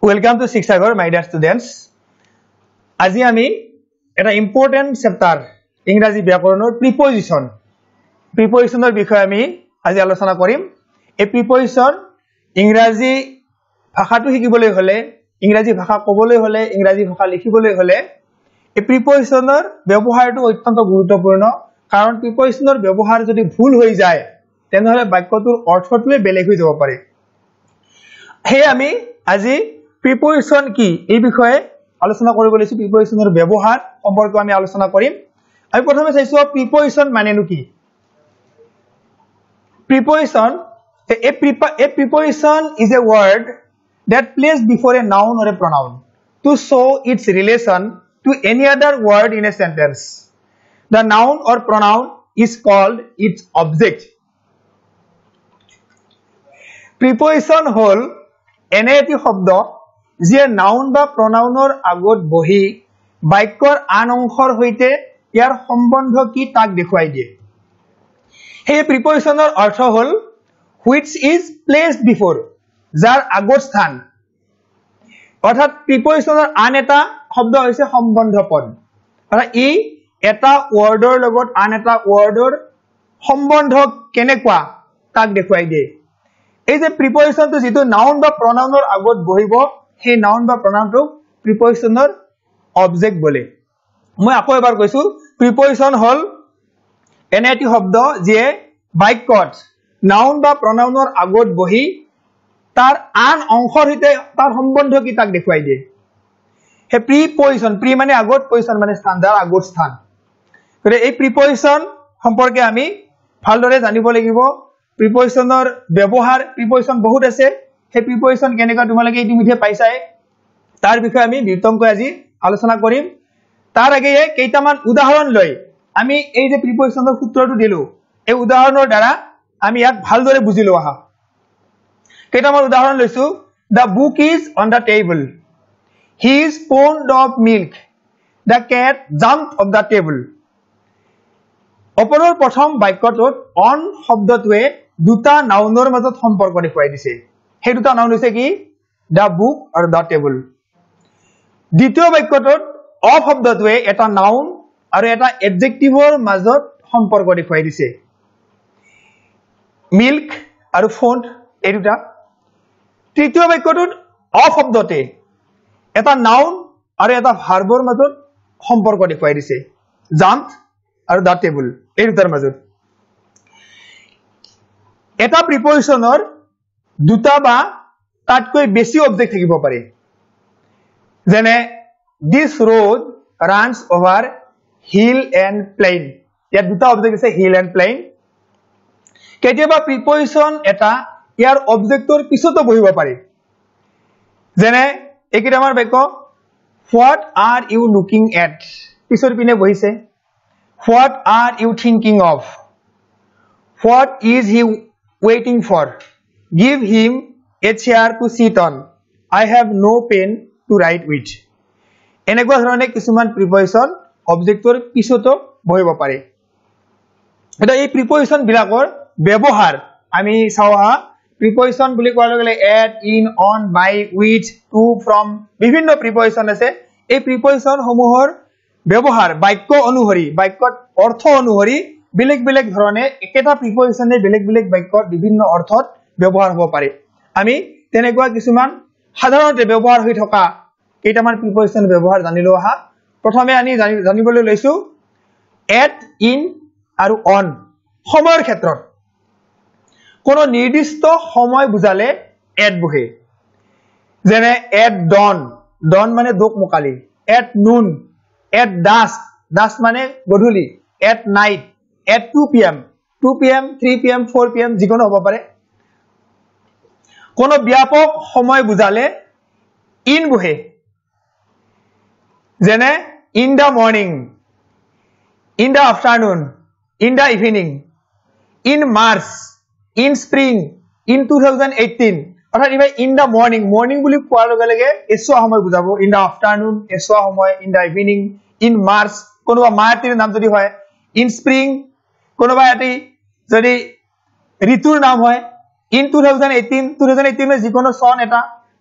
Welcome to Shiksagor, my dear students. আজি আমি এটা ইম্পৰ্টেন্ট চেপ্টাৰ ইংৰাজী ব্যাকৰণৰ প্ৰিপজিশনৰ বিষয়ে আমি আজি আলোচনা কৰিম। এই প্ৰিপজিশন ইংৰাজী ভাষাটো শিকিবলৈ হলে, ইংৰাজী ভাষা ক'বলৈ হলে, ইংৰাজী ভাষা লিখিবলৈ হলে এই প্ৰিপজিশনৰ ব্যৱহাৰটো অত্যন্ত গুৰুত্বপূৰ্ণ। কাৰণ প্ৰিপজিশনৰ ব্যৱহাৰ যদি ভুল হৈ যায় তেনেহলে বাক্যটোৰ অৰ্থটোৱে বেলেগ হৈ যাব পাৰে। হে আমি আজি প্ৰিপজিশন কি এই বিষয়ে আলোচনা কৰিব লৈছো। প্ৰিপজিশনৰ ব্যৱহাৰ সম্পৰ্কে আমি আলোচনা কৰিম। আমি প্ৰথমে চাইছো প্ৰিপজিশন মানেনো কি। Preposition, a preposition is a word that placed before a noun or a pronoun to show its relation to any other word in a sentence. The noun or pronoun is called its object. Preposition হল এনে এটি শব্দ যিয়ে noun বা প্ৰনাউনৰ আগত বহি বাক্যৰ আন অংশৰ সৈতে ইয়াৰ সম্বন্ধ কি তাক দেখুৱাই দিয়ে। এই প্ৰিপজিশনৰ অৰ্থ হল which is placed before, যাৰ আগত স্থান। অৰ্থাৎ প্ৰিপজিশনৰ আন এটা শব্দ হৈছে সম্বন্ধ পদ। অৰ্থাৎ ই এটা ওয়াৰ্ডৰ লগত আন এটা ওয়াৰ্ডৰ সম্বন্ধ কেনেকুৱা তাক দেখুৱাই দিয়ে। এই যে প্ৰিপজিশনটো যেটো নাউন বা প্ৰনাউনৰ আগত বহিব সেই নাউন বা প্ৰনাউনটোক প্ৰিপজিশনৰ অবজেক্ট বোলে। মই আকৌ এবাৰ কৈছো প্ৰিপজিশন হল এনে এটি শব্দ যিয়ে বাক্যত নাউন বা প্ৰনাউনৰ আগত বহি তাৰ আন অংশৰ সৈতে তাৰ সম্বন্ধ কি তাক দেখুৱাই দিয়ে। হে প্ৰিপজিশন, প্ৰি মানে আগত, পজিশন মানে স্থান, যাৰ আগত স্থান। গতিকে এই প্ৰিপজিশন সম্পৰ্কে আমি ভালদৰে জানিব লাগিব। প্ৰিপজিশনৰ ব্যৱহাৰ, প্ৰিপজিশন বহুত আছে। সেই প্ৰিপজিশন কেনেকুৱা তোমালোকে ইতিমধ্যে পাইছাই, তাৰ বিষয়ে আমি বিতংকৈ আজি আলোচনা কৰিম। তাৰ আগেয়ে কেইটামান উদাহৰণ লৈ আমি এই যে প্ৰিপজিশনৰ সূত্ৰটো দিলো এই উদাহৰণৰ দ্বাৰা আমি ইয়াক ভালদৰে বুজি লওঁ আহা। কেইটামান উদাহৰণ লৈছো। The book is on the table. He is fond of milk. The cat jumped off the table. ওপৰৰ প্ৰথম বাক্যটোত অন শব্দটোৱে দুটা নাউনৰ মাজত সম্পৰ্ক দেখুৱাই দিছে। সেই দুটা নাউন হৈছে কি? The book আৰু the table. দ্বিতীয় বাক্যটোত অফ শব্দটোৱে এটা নাউন আৰু এটা এডজেক্টিভৰ মাজত সম্পৰ্ক দেখুৱাই দিছে। মিল্ক আৰু ফন্ড এই দুটা। তৃতীয় বাক্যটোত অফ শব্দতে এটা নাউন আৰু এটা ভাৰ্বৰ মাজত সম্পৰ্ক দেখুৱাই দিছে। জাম্প আৰু দা টেবল এই দুটাৰ মাজত। এটা প্ৰিপজিশনৰ দুটা বা তাতকৈ বেছি অবজেক্ট থাকিব পাৰে। যেনে this road runs over hill and plain, ইয়াত দুটা অবজেক্ট আছে hill and plain। কেতিয়াবা প্ৰিপজিশন এটা ইয়াৰ অবজেক্টৰ পিছতো বহিব পাৰে। যেনে এইকেইটামান বাক্য what are you looking at, পিছৰ পিনে বহিছে। what are you thinking of, what is he waiting for, give him a chair to sit on, I have no pen to write with। এনেকুৱা ধৰণে কিছুমান প্ৰিপজিশন অবজেক্টৰ পিছতো বহিব পাৰে। এটা এই প্ৰিপজিশন বিলাকৰ ব্যৱহাৰ আমি চাওহা। প্ৰিপজিশন বুলি কোৱাৰ লগে লগে at, in, on, by, with, to, from বিভিন্ন প্ৰিপজিশন আছে। এই প্ৰিপজিশন সমূহৰ ব্যৱহাৰ বাক্য অনুসৰি, বাক্যত অৰ্থ অনুসৰি বেলেগ বেলেগ ধৰণে একেটা প্ৰিপজিশনে বেলেগ বেলেগ বাক্যত বিভিন্ন অৰ্থত ব্যৱহাৰ হ'ব পাৰে। আমি তেনেকুৱা কিছুমান সাধাৰণতে ব্যৱহাৰ হৈ থকা কেইটামান প্ৰিপজিশন ব্যৱহাৰ জানিলো আহা। প্ৰথমে আমি জানিবলৈ লৈছো এট, ইন আৰু অন। সময়ৰ ক্ষেত্ৰত কোনো নিৰ্দিষ্ট সময় বুজালে এট বহে। যেনে এট ডন, ডন মানে দোক মোকালি। At noon, at dusk, dusk মানে গধূলি। At night, at 2 PM, 2 PM, 3 PM, 4 PM যিকোনো হ'ব পাৰে। কোনো ব্যাপক সময় বুজালে ইন বহে। যেনে in the morning, in the afternoon, in the evening, in March, in spring, in 2018। অৰ্থাৎ ever in the morning, morning বুলি কোৱাৰ লগে লগে এছোৱা সময় বুজাব। ইন দা আফটাৰনুন এছোৱা সময়, in the evening, in March কোনোবা মাহটিৰ নাম যদি হয়, ইন স্প্ৰিং কোনোবা এটি যদি ঋতুৰ নাম হয়, ইন 2018, 2018 যিকোনো চন এটা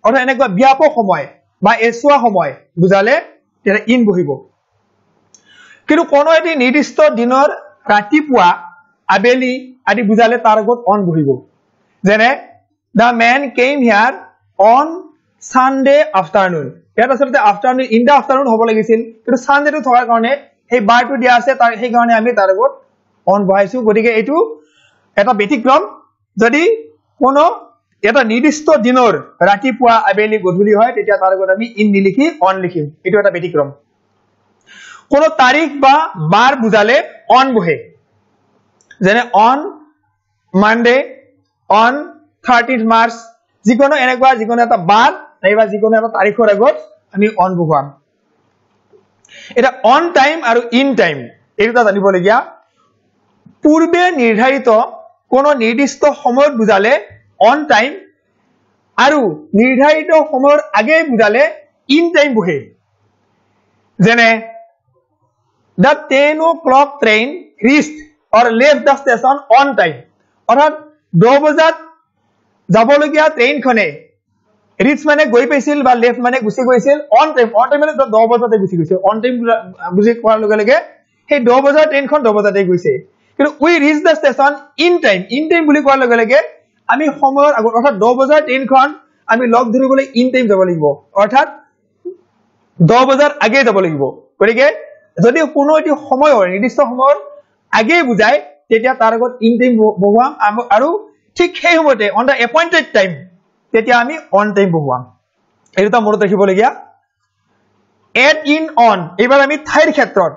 অৰ্থাৎ এনেকুৱা ব্যাপক সময় বা এছোৱা সময় বুজালে তেতিয়া ইন বহিব কিন্তু কোনো এটি নিৰ্দিষ্ট দিনৰ ৰাতিপুৱা আবেলি আদি বুজালে তাৰ আগত অন বহিব যেনে the man came here on Sunday afternoon ইয়াত আসলে afternoon in the afternoon হ'ব লাগিছিল কিন্তু Sunday টো থকাৰ কাৰণে সেই বাৰটো দিয়া আছে তাৰ সেই কাৰণে আমি তাৰ আগত অন বহাইছো গতিকে এইটো এটা ব্যতিক্ৰম যদি কোনো এটা নিৰ্দিষ্ট দিনৰ ৰাতিপুৱা আবেলি গধূলি হয় তেতিয়া তাৰ আগত আমি ইন নিলিখি অন লিখিম এইটো এটা ব্যতিক্ৰম কোনো তাৰিখ বা বাৰ বুজালে অন বহে যেনে on Monday on 13th March যিকোনো এনেকুৱা যিকোনো এটা বাৰ নাইবা যিকোনো এটা তাৰিখৰ আগত আমি অন বহুৱাম এটা অন টাইম আৰু ইন টাইম এইটা জানিবলগীয়া পূৰ্বে নিৰ্ধাৰিত কোনো নিৰ্দিষ্ট সময়ত বুজালে অন টাইম আৰু নিৰ্ধাৰিত সময়ৰ আগে বুজালে ইন টাইম বহে যেনে the 10 o'clock train reached or left the station on time অৰ্থাৎ 10 বজাত যাবলগীয়া ট্ৰেইনখনে ৰিচ মানে গৈ পাইছিল বা লেফট মানে গুছি গৈছিল অন টাইম মানে 10 বজাতে গুছি গৈছিল অন টাইম বুজি কোৱাৰ লগে লগে সেই 10 বজাৰ ট্ৰেইনখন 10 বজাতে গৈছে কিন্তু we reach the station in time বুলি কোৱাৰ লগে লগে আমি সময়ৰ আগত অৰ্থাৎ 10 বজাৰ ট্ৰেইনখন আমি লগ ধৰিবলৈ ইন টাইম যাব লাগিব অৰ্থাৎ 10 বজাৰ আগে যাব লাগিব গতিকে যদি কোনো এটি সময়ৰ নিৰ্দিষ্ট সময়ৰ আগে বুজায় তেতিয়া তাৰ আগত ইন টাইম বহুৱাম আৰু ঠিক সেই সময়তে অন দা এপইন্টেড টাইম তেতিয়া আমি অন টাইম বহুৱাম এইটা মনত ৰাখিবলগীয়া এড ইন অন এবাৰ আমি ঠাইৰ ক্ষেত্ৰত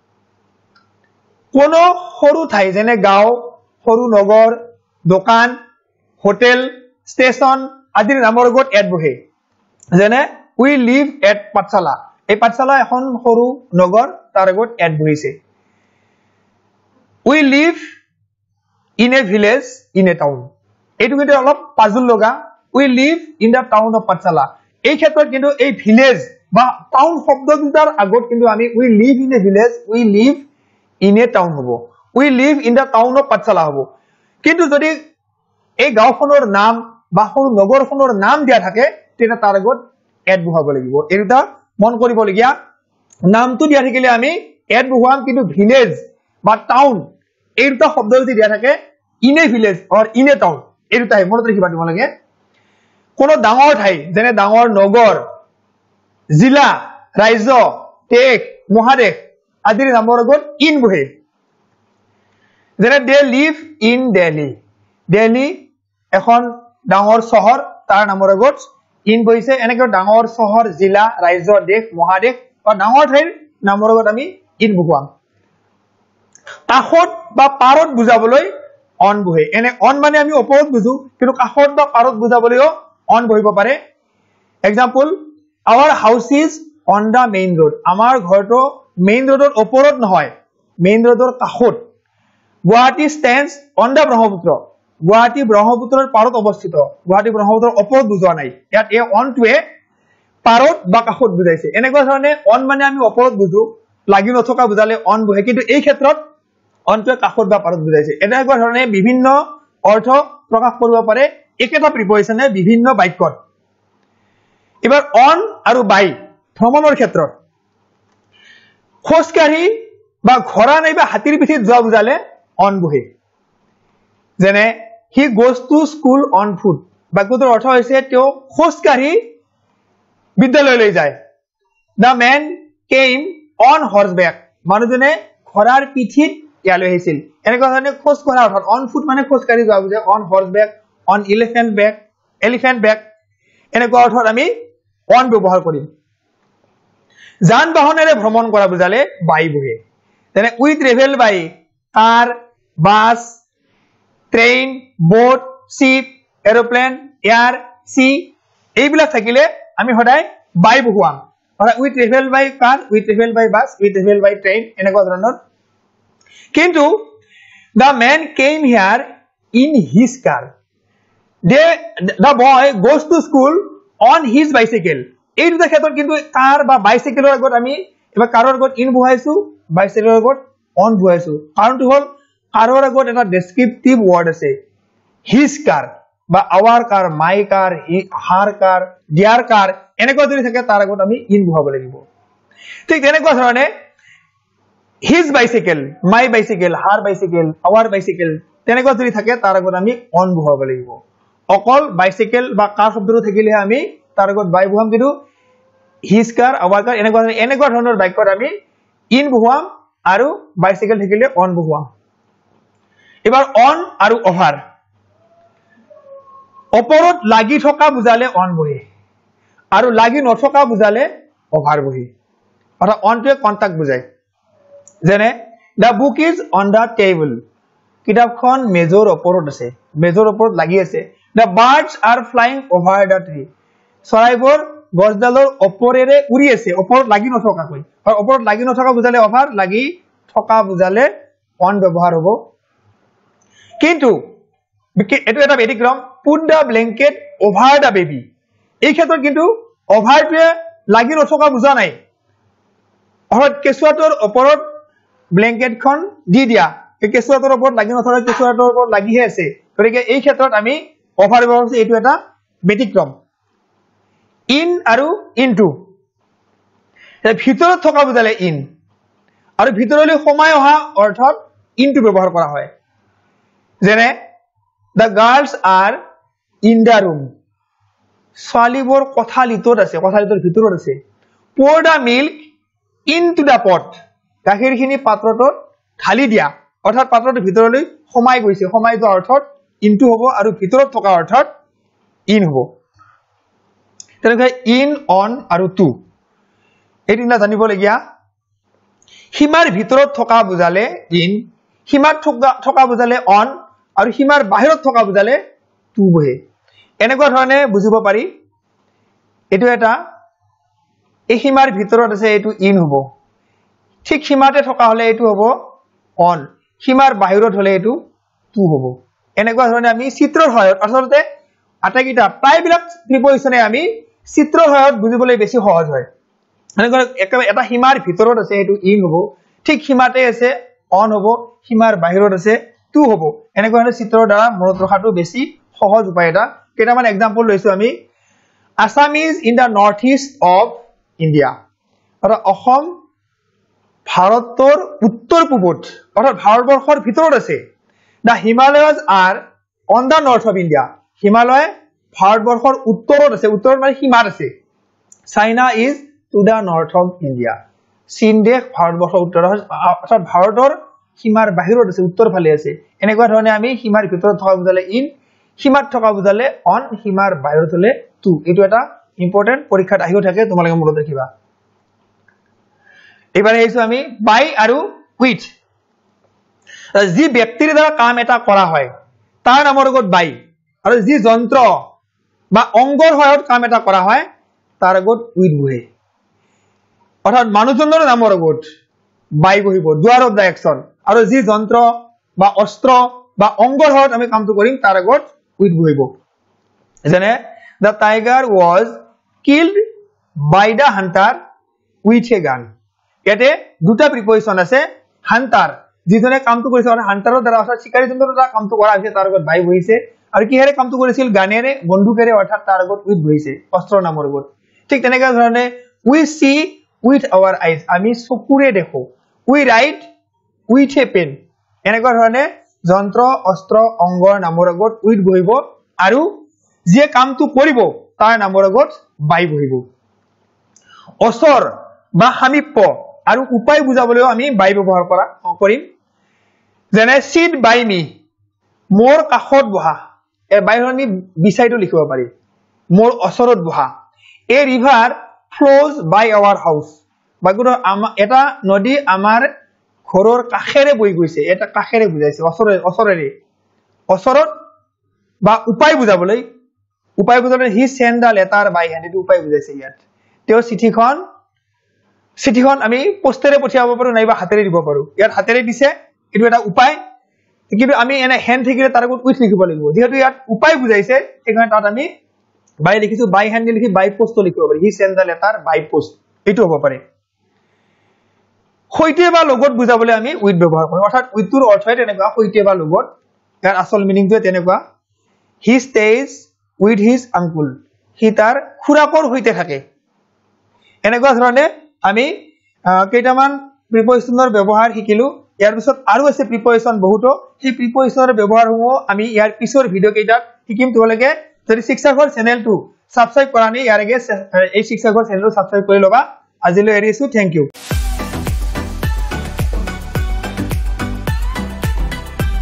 কোনো সৰু ঠাই যেনে গাঁও সৰু নগৰ দোকান হোটেল ষ্টেচন আদিৰ নামৰ আগত এড বহে যেনে উই লিভ এট পাঠশালা এই পাঠশালা এখন সৰু নগৰ তাৰ আগত এড বহিছে we live in a village in a town এইটো কিন্তু অলপ পাজল লগা we live in the town of Pathshala এই ক্ষেত্ৰত কিন্তু এই ভিলেজ বা টাউন শব্দ দুটাৰ আগত কিন্তু আমি we live in a village we live in a town হ'ব we live in the town of Pathshala হ'ব কিন্তু যদি এই গাঁওখনৰ নাম বা সৰু নগৰখনৰ নাম দিয়া থাকে তেতিয়া তাৰ আগত এড বহাব লাগিব এইটা মন কৰিবলগীয়া নামটো দিয়া থাকিলে আমি এড বহুৱাম কিন্তু ভিলেজ বা টাউন এই দুটা শব্দ যদি দিয়া থাকে in a village or in a town এই দুটাই মনত ৰাখিবা দিব লাগে কোনো ডাঙৰ ঠাই যেনে ডাঙৰ নগৰ জিলা ৰাজ্য দেশ মহাদেশ আদিৰ নামৰ আগত ইন বহে যেনে দে লিভ ইন দিল্লী এখন ডাঙৰ চহৰ তাৰ নামৰ আগত ইন বহিছে এনেকৈ ডাঙৰ চহৰ জিলা ৰাজ্য দেশ মহাদেশ বা ডাঙৰ ঠাইৰ নামৰ আগত আমি ইন বহুৱাম কাষত বা পাৰত বুজাবলৈ অন বহে এনে অন মানে আমি ওপৰত বুজো কিন্তু কাষত বা পাৰত বুজাবলৈও অন বহিব পাৰে example our house is on the main road আমাৰ ঘৰটো মেইন ৰোডৰ ওপৰত নহয় মেইন ৰোডৰ কাষত Guwahati stands on the Brahmaputra Guwahati ব্ৰহ্মপুত্ৰৰ পাৰত অৱস্থিত গুৱাহাটী ব্ৰহ্মপুত্ৰৰ ওপৰত বুজোৱা নাই ইয়াত এই অনটোৱে পাৰত বা কাষত বুজাইছে এনেকুৱা ধৰণে অন মানে আমি ওপৰত বুজো লাগি নথকা বুজালে অন বহে কিন্তু এই ক্ষেত্ৰত অনটোৱে কাষত বা পাৰত বুজাইছে এনেকুৱা ধৰণে বিভিন্ন অৰ্থ প্ৰকাশ কৰিব পাৰে একেটা প্ৰিপজিশনে বিভিন্ন বাক্যত এবাৰ অন আৰু বাই ভ্ৰমণৰ ক্ষেত্ৰত খোজকাঢ়ি বা ঘোঁৰা নাইবা হাতীৰ পিঠিত যোৱা বুজালে অন বহে যেনে he goes to school on foot বাক্যটোৰ অৰ্থ হৈছে তেওঁ খোজকাঢ়ি বিদ্যালয়লৈ যায় দা মেন কেম অন হৰ্সবেক মানুহজনে ঘোঁৰাৰ পিঠিত ইয়ালৈ আহিছিল এনেকুৱা ধৰণে খোজ কঢ়া অৰ্থাৎ অন ফুট মানে খোজকাঢ়ি যোৱা বুজায় on horseback on elephant back এনেকুৱা অৰ্থত আমি অন ব্যৱহাৰ কৰিম যান বাহনেৰে ভ্ৰমণ কৰা বুজালে বাই বহে যেনে we travel by car bus train boat ship aeroplane air sea এইবিলাক থাকিলে আমি সদায় বাই বহুৱাম অৰ্থাৎ we travel by car we travel by bus we travel by train এনেকুৱা ধৰণৰ কিন্তু the man came here in his car the boy goes to school on his bicycle এই দুটা ক্ষেত্ৰত কিন্তু কাৰ বা বাইসাইকেলৰ আগত আমি এবাৰ কাৰৰ আগত ইন বহাইছো বাইসাইকেলৰ আগত অন বহাইছো কাৰণটো হল কাৰৰ আগত এটা ডেসক্ৰিপটিভ ওয়ার্ড আছে his car বা our car my car her car their car এনেকুৱা যদি থাকে তাৰ আগত আমি ইন বহাব লাগিব ঠিক তেনেকুৱা ধৰণে his bicycle my bicycle her bicycle our bicycle তেনেকুৱা যদি থাকে তাৰ আগত আমি অন বহাব লাগিব অকল বাইসাইকেল বা কাৰ শব্দটো থাকিলে আমি তাৰ আগত বাই বহাম কিন্তু হিজ কাৰ আৱাৰ কাৰ এনেকুৱা ধৰণৰ বাক্যত আমি ইন বহাম আৰু বাইসাইকেল থাকিলে অন বহাম এবাৰ অন আৰু অভাৰ ওপৰত লাগি থকা বুজালে অন বহে আৰু লাগি নথকা বুজালে অভাৰ বহে অৰ্থাৎ অনটোৱে কন্টাক্ট বুজায় যেনে the book is on the table কিতাপখন মেজৰ ওপৰত আছে মেজৰ ওপৰত লাগি আছে the birds are flying over the tree চৰাইবোৰ গছডালৰ ওপৰেৰে উৰি আছে ওপৰত লাগি নথকাকৈ আৰু ওপৰত লাগি নথকা বুজালে অভাৰ লাগি থকা বুজালে অন ব্যৱহাৰ হ'ব কিন্তু এটো এটা ব্যতিক্ৰম put the blanket over the baby এই ক্ষেত্ৰত কিন্তু অভাৰটোৱে লাগি নথকা বুজা নাই অৰ্থাৎ কেঁচুৱাটোৰ ওপৰত ব্লেংকেটখন দি দিয়া এই কেঁচুৱাটোৰ ওপৰত লাগি নথকা কেঁচুৱাটোৰ ওপৰত লাগিহে আছে গতিকে এই ক্ষেত্ৰত আমি অভাৰ ব্যৱহাৰ কৰিছো এইটো এটা ব্যতিক্ৰম ইন আৰু ইনটু ভিতৰত থকা বুজালে ইন আৰু ভিতৰলৈ সোমাই অহা অৰ্থত ইনটু ব্যৱহাৰ কৰা হয় যেনে the girls are in the room ছোৱালীবোৰ কোঠালিটোত আছে কোঠালিটোৰ ভিতৰত আছে pour the milk into the pot গাখীৰখিনি পাত্ৰটোত ঢালি দিয়া অৰ্থাৎ পাত্ৰটোৰ ভিতৰলৈ সোমাই গৈছে সোমাই যোৱা অৰ্থত ইনটু হ'ব আৰু ভিতৰত থকা অৰ্থত ইন হ'ব তেনেকৈ ইন অন আৰু টু এই তিনিটা জানিবলগীয়া সীমাৰ ভিতৰত থকা বুজালে ইন সীমাত থকা বুজালে অন আৰু সীমাৰ বাহিৰত থকা বুজালে টু বহে এনেকুৱা ধৰণে বুজিব পাৰি এইটো এটা এই সীমাৰ ভিতৰত আছে এইটো ইন হ'ব ঠিক সীমাতে থকা হলে এইটো হ'ব অন সীমাৰ বাহিৰত হলে এইটো টু হ'ব এনেকুৱা ধৰণে আমি চিত্ৰৰ সহায়ত আচলতে আটাইকেইটা প্ৰায়বিলাক প্ৰিপজিশনে আমি চিত্ৰৰ সহায়ত বুজিবলৈ বেছি সহজ হয় এনেকুৱা এটা সীমাৰ ভিতৰত আছে এইটো ইন হ'ব ঠিক সীমাতে আছে অন হ'ব সীমাৰ বাহিৰত আছে টু হ'ব এনেকুৱা ধৰণে চিত্ৰৰ দ্বাৰা মনত ৰখাটো বেছি সহজ উপায় এটা কেইটামান এক্সাম্পল লৈছো আমি Assam is in the northeast of India অৰ্থাৎ অসম ভাৰতৰ উত্তৰ পূবত অৰ্থাৎ ভাৰতবৰ্ষৰ ভিতৰত আছে the Himalayas are on the north of India Himalaya ভাৰতবৰ্ষৰ উত্তৰত আছে উত্তৰত মানে সীমাত আছে China is to the north of India চীন দেশ ভাৰতবৰ্ষৰ উত্তৰত অৰ্থাৎ ভাৰতৰ সীমাৰ বাহিৰত আছে উত্তৰ ফালে আছে এনেকুৱা ধৰণে আমি সীমাৰ ভিতৰত থকা বুজালে ইন সীমাত থকা বুজালে অন সীমাৰ বাহিৰত হলে টু এইটো এটা ইম্পৰ্টেন্ট পৰীক্ষাত আহিও থাকে তোমালোকে মনত ৰাখিবা এবাৰ আহিছো আমি বাই আৰু উইথ যি ব্যক্তিৰ দ্বাৰা কাম এটা কৰা হয় তাৰ নামৰ আগত বাই আৰু যি যন্ত্ৰ বা অংগৰ সহায়ত কাম এটা কৰা হয় তাৰ আগত উইথ বহে অৰ্থাৎ মানুহজনৰ নামৰ আগত বাই বহিব ডুৱাৰ অফ দা একচন আৰু যি যন্ত্ৰ বা অস্ত্ৰ বা অংগৰ সহায়ত আমি কামটো কৰিম তাৰ আগত উইথ বহিব যেনে the tiger was killed by the hunter with a gun ইয়াতে দুটা প্ৰিপজিশন আছে হান্টাৰ যিজনে কামটো কৰিছে আৰু হান্টাৰৰ দ্বাৰা অৰ্থাৎ শিকাৰীজনৰ দ্বাৰা কামটো কৰা হৈছে তাৰ আগত বাই বহিছে আৰু কিহেৰে কামটো কৰিছিল গানেৰে বন্দুকেৰে অৰ্থাৎ তাৰ আগত উইথ বহিছে অস্ত্ৰৰ নামৰ আগত ঠিক তেনেকুৱা ধৰণে we see with our eyes আমি চকুৰে দেখো we write with a pen এনেকুৱা ধৰণে যন্ত্ৰ অস্ত্ৰ অংগৰ নামৰ আগত উইথ বহিব আৰু যে কামটো কৰিব তাৰ নামৰ আগত বাই বহিব অসৰ বা সামীপ্য আৰু উপায় বুজাবলৈ আমি বাই ব্যৱহাৰ কৰিম যেনে sit by me মোৰ কাষত বহা এই বাইৰ আমি বিসাইডো লিখিব পাৰি মোৰ অসৰত বহা a river flows by our house বাগুৰ এটা নদী আমাৰ ঘৰৰ কাষেৰে বৈ গৈছে এটা কাষেৰে বুজাইছে অসৰেৰে অসৰত বা উপায় বুজাবলৈ he sent the letter by hand এটো উপায় বুজাইছে ইয়াত তেও চিঠিখন আমি পোষ্টেৰে পঠিয়াব পাৰো নাইবা হাতেৰে দিব পাৰো ইয়াত হাতেৰে দিছে এটো এটা উপায় কিন্তু আমি এনে হ্যান্ড থাকিলে তাৰ আগত উইথ লিখিব লাগিব যেহেতু ইয়াত উপায় বুজাইছে সেইকাৰণে তাত আমি বাই লিখিছো বাই হ্যান্ড লিখি বাই পোষ্ট লিখিব পাৰি he sent the letter by post এটো হ'ব পাৰে হৈতে বা লগত বুজাবলৈ আমি উইথ ব্যৱহাৰ কৰো অৰ্থাৎ উইথটোৰ অৰ্থ হয় তেনেকুৱা হৈতে বা লগত ইয়াৰ আসল মিনিংটো তেনেকুৱা he stays with his uncle he তাৰ খুৰাকৰ সৈতে থাকে এনেকুৱা ধৰণে আমি কেইটামান প্ৰিপজিশনৰ ব্যৱহাৰ শিকিলো ইয়াৰ পিছত আৰু আছে প্ৰিপজিশন বহুতো সেই প্ৰিপজিশনৰ ব্যৱহাৰসমূহ আমি ইয়াৰ পিছৰ ভিডিও কেইটাত শিকিম তোমালোকে যদি শিক্ষাঘৰ চেনেলটো সাবস্ক্ৰাইব কৰা নাই ইয়াৰ আগে এই শিক্ষাঘৰ চেনেলটো সাবস্ক্ৰাইব কৰি লবা আজিলৈ এৰিছো থ্যাংক ইউ